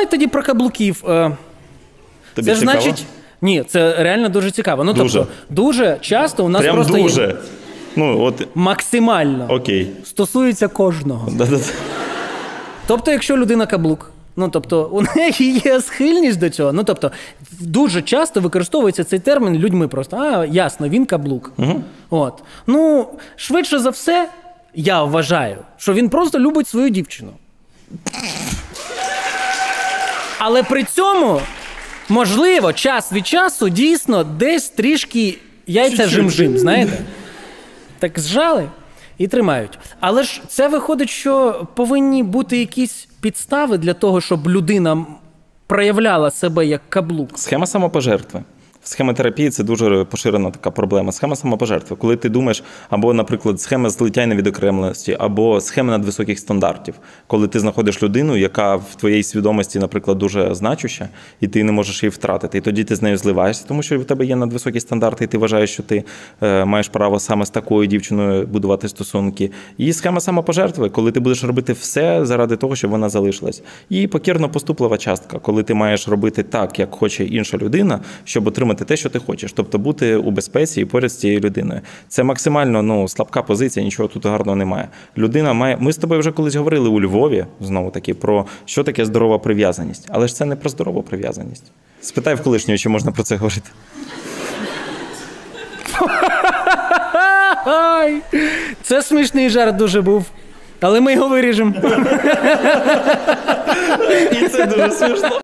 давай тоді про каблуків. Тобі це ж цікаво? значить... Ні, це реально дуже цікаво. Ну, дуже. Тобто, дуже часто у нас Прям просто дуже. є... Ну, от... Максимально. Окей. Стосується кожного. Да-да-да. Тобто, якщо людина каблук, ну, тобто, у неї є схильність до цього. Ну, тобто, дуже часто використовується цей термін людьми просто. Ясно, він каблук. Угу. От. Ну, швидше за все, я вважаю, що він просто любить свою дівчину. Але при цьому, можливо, час від часу дійсно десь трішки яйця жим-жим, знаєте? Так зжали і тримають. Але ж це виходить, що повинні бути якісь підстави для того, щоб людина проявляла себе як каблук. Схема самопожертви. В схемотерапії це дуже поширена така проблема. Схема самопожертви. Коли ти думаєш, або, наприклад, схема злиття і невідокремленості, або схема надвисоких стандартів. Коли ти знаходиш людину, яка в твоїй свідомості, наприклад, дуже значуща, і ти не можеш її втратити. І тоді ти з нею зливаєшся, тому що в тебе є надвисокі стандарти, і ти вважаєш, що ти маєш право саме з такою дівчиною будувати стосунки. І схема самопожертви, коли ти будеш робити все заради того, щоб вона залишилась. І покірно-поступлива частка, коли ти маєш робити так, як хоче інша людина, щоб отримати те, що ти хочеш. Тобто бути у безпеці і поряд з цією людиною. Це максимально слабка позиція, нічого тут гарного немає. Людина має... Ми з тобою вже колись говорили у Львові, знову-таки, про що таке здорова прив'язаність. Але ж це не про здорову прив'язаність. Спитай в колишнього, чи можна про це говорити. Це смішний жарт дуже був. Але ми його виріжемо. І це дуже смішно.